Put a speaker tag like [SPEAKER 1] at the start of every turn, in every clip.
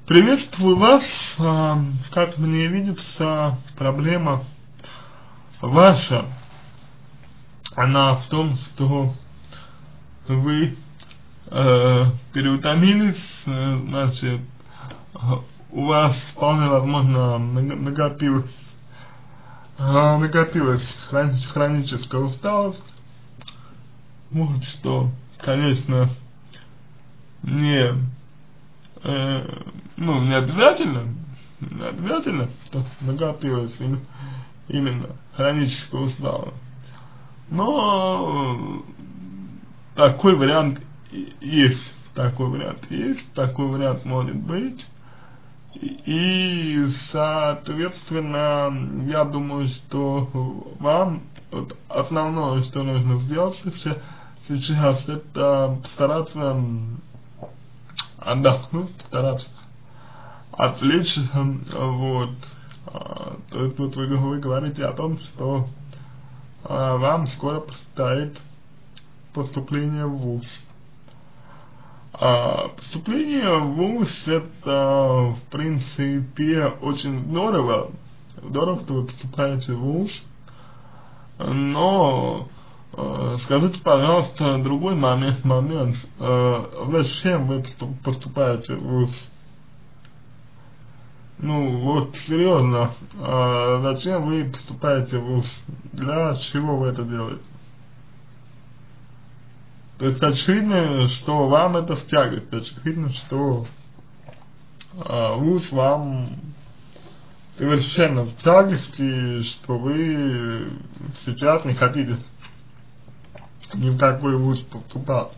[SPEAKER 1] Приветствую вас. Как мне видится, проблема ваша, она в том, что вы переутомились, значит, у вас вполне возможно накопилась хроническая усталость, вот, что, конечно, не не обязательно, что накопилась именно хроническая усталость. Но такой вариант есть, такой вариант может быть. И, соответственно, я думаю, что вам вот основное, что нужно сделать сейчас, это постараться отдохнуть, стараться отвлечься, вот. То есть вот вы говорите о том, что вам скоро предстоит поступление в ВУЗ. Поступление в ВУЗ это, в принципе, очень здорово, что вы поступаете в ВУЗ, но скажите, пожалуйста, другой момент, зачем вы поступаете в ВУЗ? Вот серьезно, зачем вы поступаете в ВУЗ? Для чего вы это делаете? То есть очевидно, что вам это в тягость, очевидно, что ВУЗ вам совершенно в тягости, что вы сейчас не хотите ни в какой вуз поступать.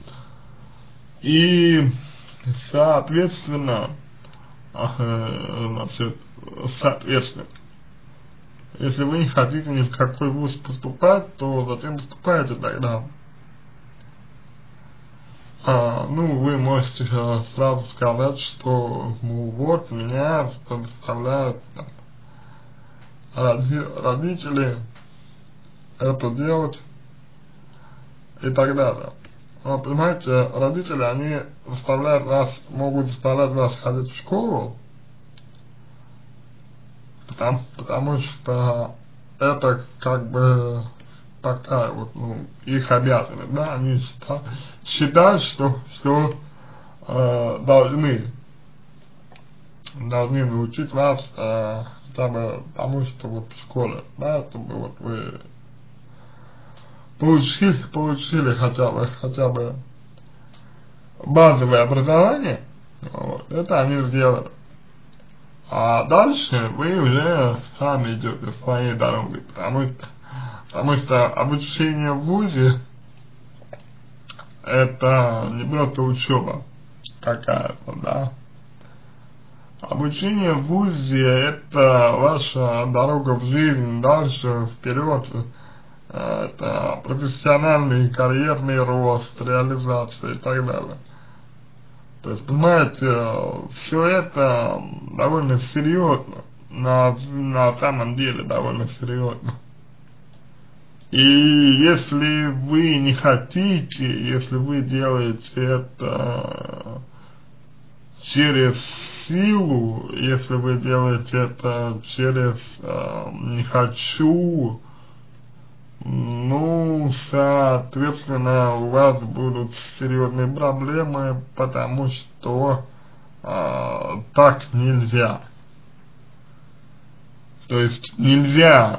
[SPEAKER 1] И, соответственно, если вы не хотите ни в какой вуз поступать, то зачем поступаете тогда? Вы можете сразу сказать, что, вот, меня заставляют родители это делать и так далее. Но, понимаете, родители, они могут заставлять вас ходить в школу, потому что это как бы такая вот, их обязанность, да, они считают, что должны научить вас хотя бы тому, что вот в школе, да, чтобы вот вы получили хотя бы базовое образование, вот, это они сделали. А дальше вы уже сами идете своей дорогой, потому что обучение в ВУЗе это не просто учеба какая-то, да. Обучение в ВУЗе это ваша дорога в жизнь, дальше, вперед, это профессиональный, карьерный рост, реализация и так далее. То есть, понимаете, все это довольно серьезно, на самом деле довольно серьезно. И если вы не хотите, если вы делаете это через силу, если вы делаете это через не хочу, соответственно, у вас будут серьезные проблемы, потому что так нельзя. То есть нельзя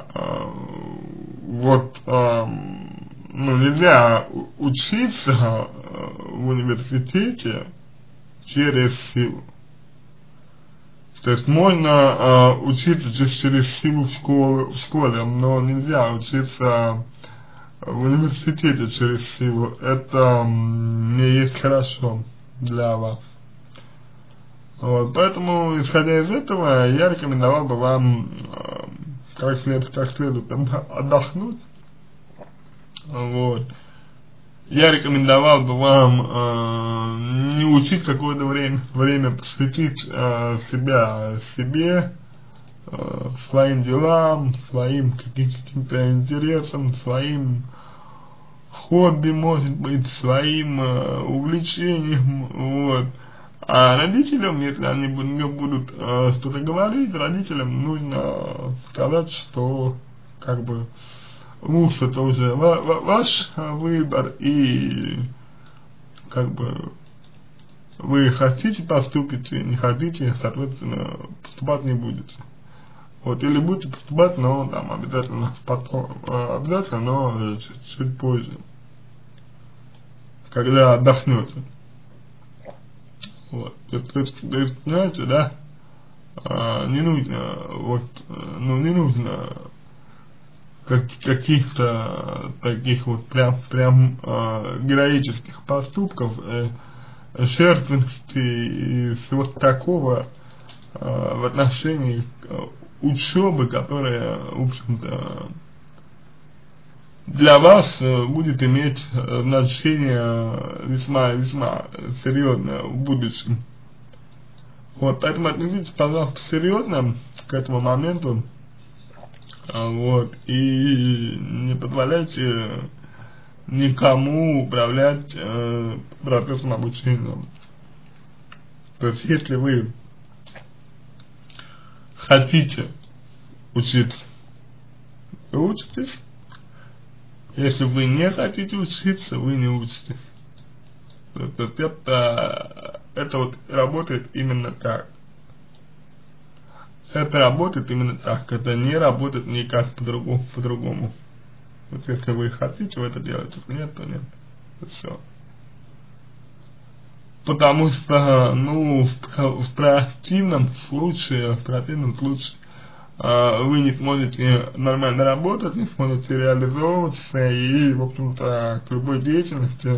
[SPEAKER 1] нельзя учиться в университете через силу. То есть можно учиться через силу в школе, но нельзя учиться в университете через силу. Это не есть хорошо для вас. Вот, поэтому, исходя из этого, я рекомендовал бы вам как следует отдохнуть. Вот. Я рекомендовал бы вам не учить какое-то время посвятить себе, своим делам, своим каким-то интересам, своим хобби, может быть, своим увлечением, вот. А родителям, если они не будут что-то говорить, родителям нужно сказать, что как бы муж это уже ваш выбор, и как бы вы хотите поступите, не хотите, соответственно, поступать не будете. Вот, или будете поступать, но там обязательно потом, обязательно, но чуть позже, когда отдохнете. Вот, то есть, понимаете, да, не нужно, вот, ну, не нужно каких-то таких вот прям героических поступков, жертвенности и всего такого в отношении учебы, которая, в общем-то, для вас будет иметь значение весьма серьезное в будущем. Вот, поэтому отнеситесь, пожалуйста, серьезно к этому моменту, вот, и не позволяйте никому управлять процессом обучения. То есть, если вы хотите учиться, вы учитесь. Если вы не хотите учиться, вы не учитесь. То есть это вот работает именно так. Это работает именно так. Это не работает никак по-другому. Вот если вы хотите в это делать, если нет, то нет. Все. Потому что, ну, в противном случае, вы не сможете нормально работать, не сможете реализовываться, и, в общем-то, к любой деятельности,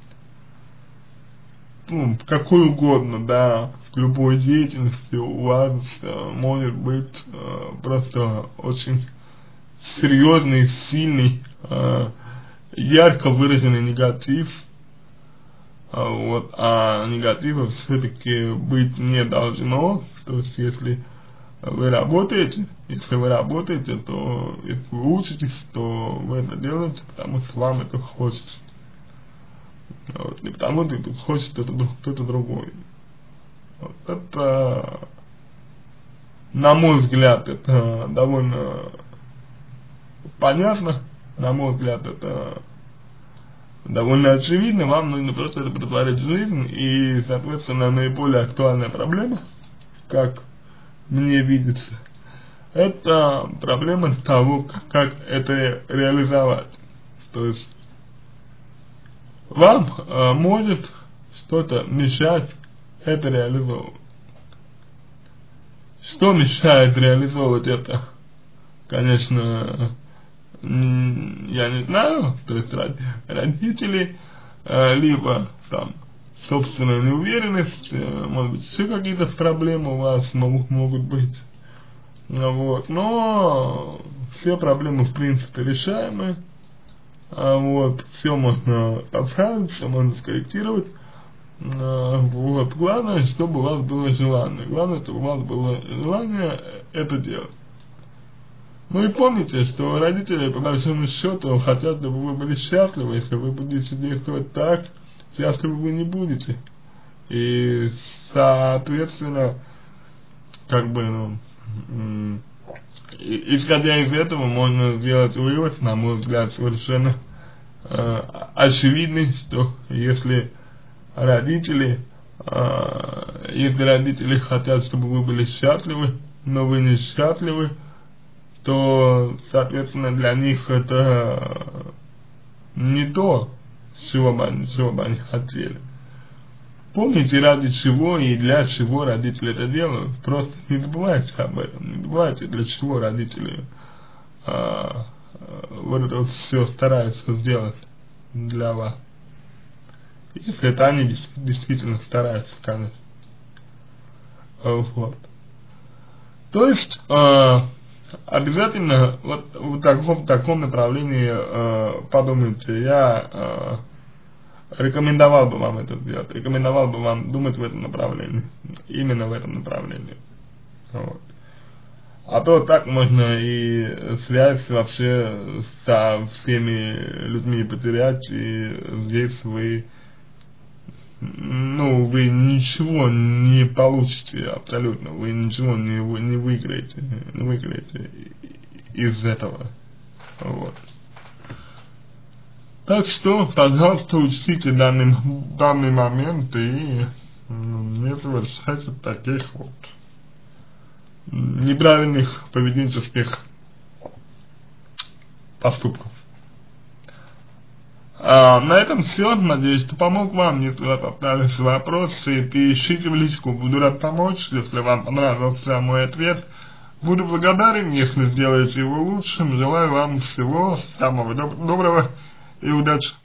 [SPEAKER 1] ну, какой угодно, да, к любой деятельности у вас может быть просто очень серьезный, сильный, ярко выраженный негатив, вот, а негатива все-таки быть не должно. То есть, если вы работаете, то, если вы учитесь, то вы это делаете, потому что вам это хочется. Вот, не потому что хочет кто-то другой. Вот, это, на мой взгляд, это довольно понятно, на мой взгляд, это довольно очевидно. Вам нужно просто это претворить в жизнь, и, соответственно, наиболее актуальная проблема, как мне видится, это проблема того, как это реализовать. То есть вам может что-то мешать это реализовывать. Что мешает реализовывать это? Конечно, я не знаю, то есть родители, либо там собственная неуверенность, может быть, еще какие-то проблемы у вас могут быть. Вот, но все проблемы, в принципе, решаемы. Вот, все можно поправить, все можно скорректировать. Вот, главное, чтобы у вас было желание. Главное, чтобы у вас было желание это делать. Ну и помните, что родители, по большому счету, хотят, чтобы вы были счастливы. Если вы будете действовать так, счастливы вы не будете. И, соответственно, как бы, ну, исходя из этого, можно сделать вывод, на мой взгляд, совершенно очевидный, что если родители хотят, чтобы вы были счастливы, но вы не счастливы, то, соответственно, для них это не то, чего бы они хотели. Помните, ради чего и для чего родители это делают. Просто не забывайте об этом. Не забывайте, для чего родители вот это вот все стараются сделать для вас. Если это они действительно стараются, конечно. Вот. То есть, обязательно вот в таком направлении подумайте. Я рекомендовал бы вам это сделать, рекомендовал бы вам думать в этом направлении, именно в этом направлении. Вот. А то так можно и связь вообще со всеми людьми потерять, и здесь вы ну, вы ничего не получите абсолютно, вы ничего не выиграете из этого, вот. Так что, пожалуйста, учтите данный момент и не совершайте таких вот неправильных поведенческих поступков. На этом все. Надеюсь, что помог вам. Если у вас остались вопросы, пишите в личку, буду рад помочь. Если вам понравился мой ответ, буду благодарен, если сделаете его лучшим. Желаю вам всего самого доброго и удачи.